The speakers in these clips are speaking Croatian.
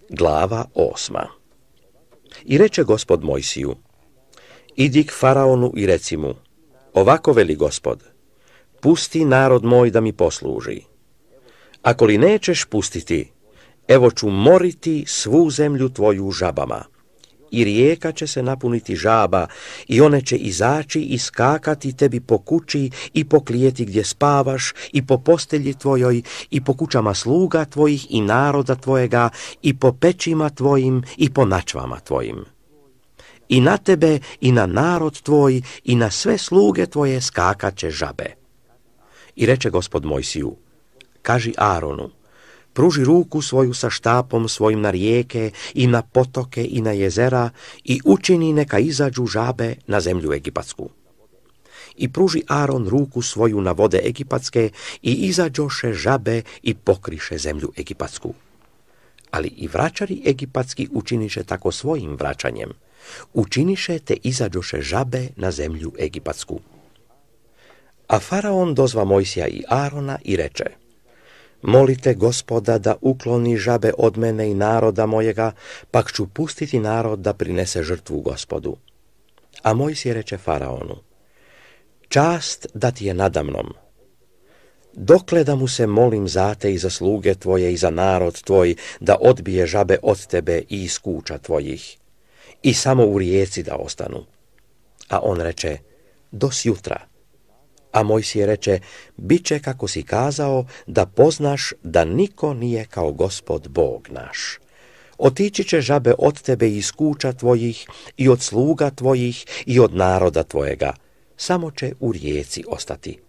Glava 8. I reče Gospod Mojsiju: idi k Faraonu i reci mu: ovako veli Gospod, pusti narod moj da mi posluži. Ako li nećeš pustiti, evo ću moriti svu zemlju tvoju žabama. I rijeka će se napuniti žaba, i one će izaći i skakati tebi po kući i po klijeti gdje spavaš, i po postelji tvojoj, i po kućama sluga tvojih i naroda tvojega, i po pećima tvojim, i po načvama tvojim. I na tebe, i na narod tvoj, i na sve sluge tvoje skakat će žabe. I reče Gospod Mojsiju: kaži Aronu, pruži ruku svoju sa štapom svojim na rijeke i na potoke i na jezera i učini neka izađu žabe na zemlju egipatsku. I pruži Aron ruku svoju na vode egipatske i izađoše žabe i pokriše zemlju egipatsku. Ali i vraćari egipatski učiniše tako svojim vraćanjem. Učiniše te izađoše žabe na zemlju egipatsku. A Faraon dozva Mojsija i Arona i reče: molite Gospoda da ukloni žabe od mene i naroda mojega, pak ću pustiti narod da prinese žrtvu Gospodu. A Mojsije reče Faraonu: čast da ti je nadamnom. Dokle da mu se molim za te i za sluge tvoje i za narod tvoj, da odbije žabe od tebe i iz kuća tvojih, i samo u rijeci da ostanu. A on reče: do sjutra. A Mojsije reče: biće kako si kazao, da poznaš da niko nije kao Gospod Bog naš. Otići će žabe od tebe iz kuća tvojih i od sluga tvojih i od naroda tvojega, samo će u rijeci ostati.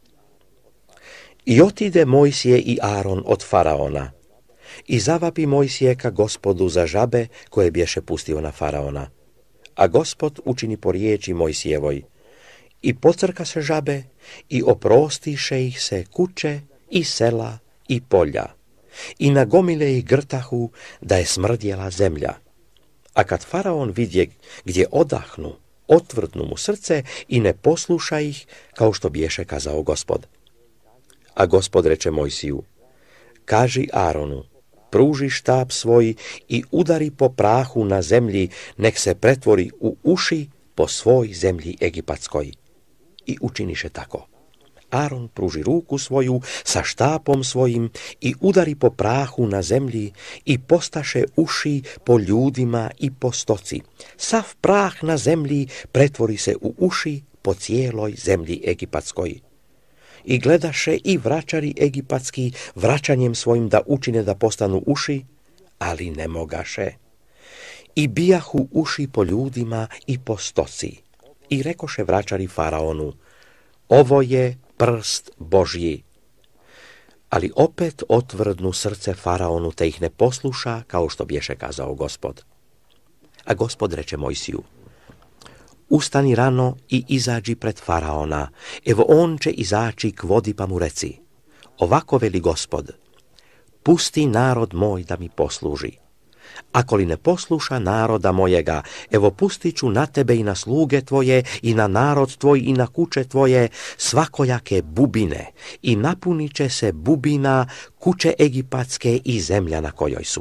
I otide Mojsije i Aron od Faraona. I zavapi Mojsije ka Gospodu za žabe koje bješe pustio na Faraona. A Gospod učini po riječi Mojsijevoj. I pocrka se žabe i oprostiše ih se kuće i sela i polja. I nagomile ih grtahu da je smrdjela zemlja. A kad Faraon vidje gdje odahnu, otvrdnu mu srce i ne posluša ih, kao što bješe kazao Gospod. A Gospod reče Mojsiju: kaži Aronu, pruži štap svoj i udari po prahu na zemlji, nek se pretvori u uši po svoj zemlji egipatskoj. I učiniše tako. Aron pruži ruku svoju sa štapom svojim i udari po prahu na zemlji i postaše uši po ljudima i po stoci. Sav prah na zemlji pretvori se u uši po cijeloj zemlji egipatskoj. I gledaše i vraćari egipatski vraćanjem svojim da učine da postanu uši, ali ne mogaše. I bijahu uši po ljudima i po stoci. I rekoše vraćari Faraonu: ovo je prst Božji. Ali opet otvrdnu srce Faraonu, te ih ne posluša, kao što bješe kazao Gospod. A Gospod reče Mojsiju: ustani rano i izađi pred Faraona, evo on će izaći k vodi, pa mu reci: ovako veli Gospod, pusti narod moj da mi posluži. Ako li ne posluša naroda mojega, evo pustit ću na tebe i na sluge tvoje i na narod tvoj i na kuće tvoje svakojake bubine i napunit će se bubina kuće egipatske i zemlja na kojoj su.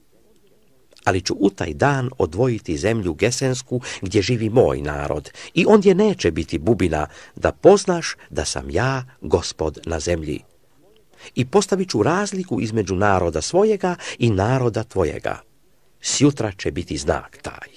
Ali ću u taj dan odvojiti zemlju Gesensku gdje živi moj narod i ondje neće biti bubina, da poznaš da sam ja Gospod na zemlji. I postavit ću razliku između naroda svojega i naroda tvojega. Sjutra će biti znak taj.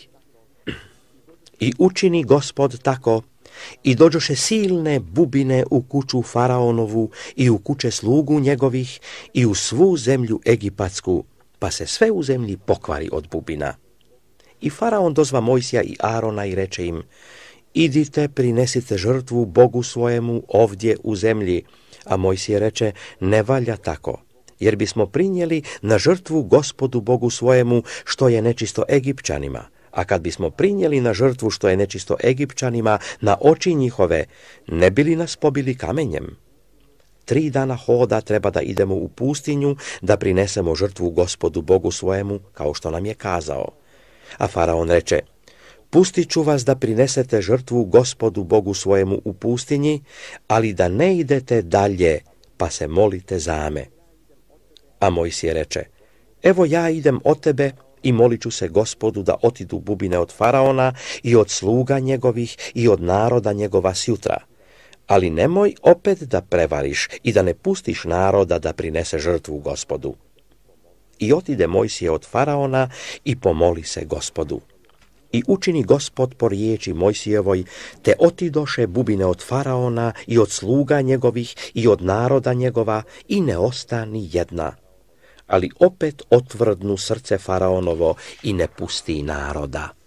I učini Gospod tako, i dođoše silne bubine u kuću Faraonovu i u kuće slugu njegovih i u svu zemlju egipatsku, pa se sve u zemlji pokvari od bubina. I Faraon dozva Mojsija i Arona i reče im: idite, prinesite žrtvu Bogu svojemu ovdje u zemlji. A Mojsije reče: ne valja tako, jer bismo prinijeli na žrtvu Gospodu Bogu svojemu što je nečisto Egipćanima. A kad bismo prinijeli na žrtvu što je nečisto Egipćanima na oči njihove, ne bi li nas pobili kamenjem? 3 dana hoda treba da idemo u pustinju, da prinesemo žrtvu Gospodu Bogu svojemu, kao što nam je kazao. A Faraon reče: pustit ću vas da prinesete žrtvu Gospodu Bogu svojemu u pustinji, ali da ne idete dalje, pa se molite za me. A Mojsije reče: evo ja idem od tebe, I molit ću se Gospodu da otidu bubine od faraona i od sluga njegovih i od naroda njegova sjutra. Ali nemoj opet da prevariš i da ne pustiš naroda da prinese žrtvu Gospodu. I otide Mojsije od faraona i pomoli se Gospodu. I učini Gospod po riječi Mojsijevoj, te otidoše bubine od faraona i od sluga njegovih i od naroda njegova i ne ostani jedna. Ali opet otvrdnu srce faraonovo i ne pusti naroda.